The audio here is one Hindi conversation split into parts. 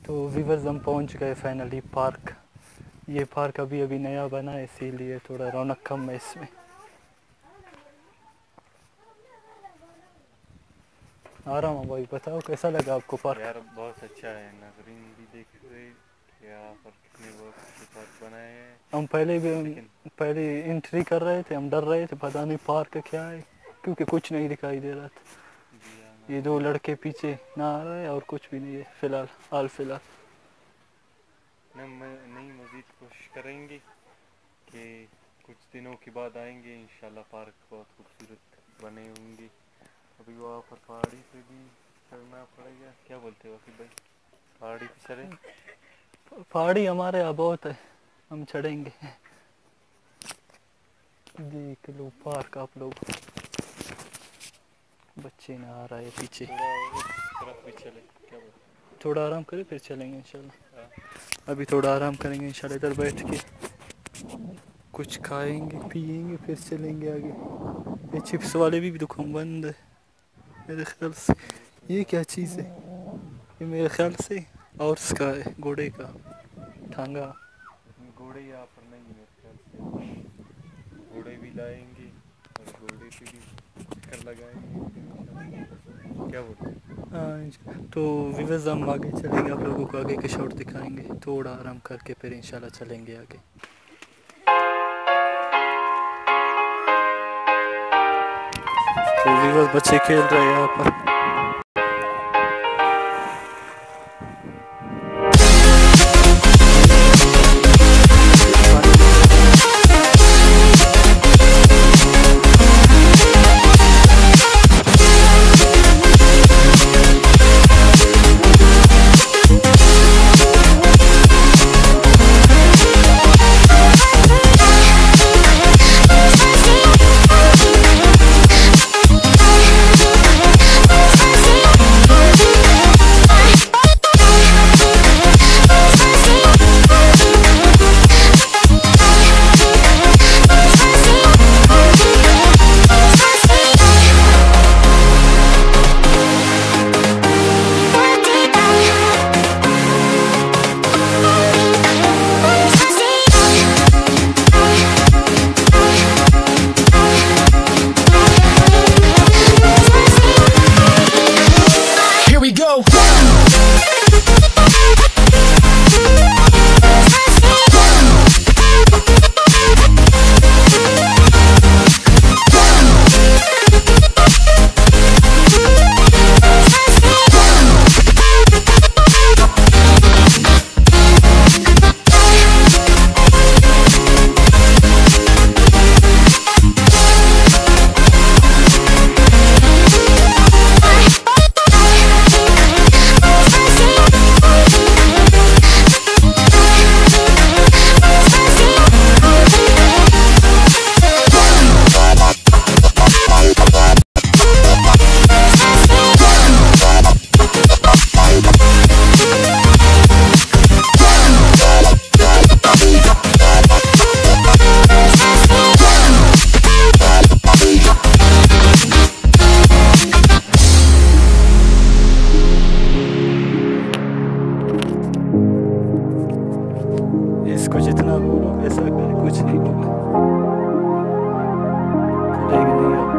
तो व्यूअर्स हम पहुंच गए फाइनली पार्क। ये पार्क अभी अभी नया बना है, इसीलिए थोड़ा रौनक कम है इसमें। आ रहा हूँ भाई, बताओ कैसा लगा आपको पार्क? यार बहुत अच्छा है, नजरीन भी देख रहे यहाँ पर कितने बहुत अच्छे पार्क बनाए हैं। हम पहले एंट्री कर रहे थे, हम डर रहे थे पता नहीं पार्क क्या है, क्योंकि कुछ नहीं दिखाई दे रहा था। ये दो लड़के पीछे ना आ रहे हैं और कुछ भी नहीं है फिलहाल। नहीं, मज़ीद कोशिश करेंगे कि कुछ दिनों के बाद आएंगे इंशाल्लाह। पार्क बहुत खूबसूरत बने होंगे। अभी वहाँ पर पहाड़ी पे भी चढ़ना पड़ेगा, क्या बोलते हो आसिफ भाई? पहाड़ी पे चढ़े? पहाड़ी हमारे यहाँ बहुत है, हम चढ़ेंगे। देख लो पार्क आप लोग, बच्चे ना आ रहा है पीछे। तरफ भी चले, क्या बोलते? थोड़ा आराम करें फिर चलेंगे इंशाल्लाह। अभी थोड़ा आराम करेंगे इंशाल्लाह, इधर बैठ के कुछ खाएंगे पिएंगे फिर चलेंगे आगे। ये चिप्स वाले भी दुकान बंद है मेरे ख्याल से। ये क्या चीज़ है? ये मेरे ख्याल से और इसका है, घोड़े का टांगा। घोड़े यहाँ पर नहीं है मेरे ख्याल से। घोड़े भी लाएंगे और घोड़े पे भी चक्कर लगाएंगे फिर इंशाल्लाह, क्या बोलते हैं? तो व्यूअर्स हम आगे चलेंगे, आप लोगों को आगे के शॉट दिखाएंगे। थोड़ा आराम करके फिर इंशाल्लाह चलेंगे आगे। तो व्यूअर्स बच्चे खेल रहे हैं यहाँ पर। इसको जितना बोलो ऐसा करे, कुछ नहीं होगा। खुलेगी नहीं अब।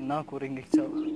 నాకు రింగ్ ఇచ్చావు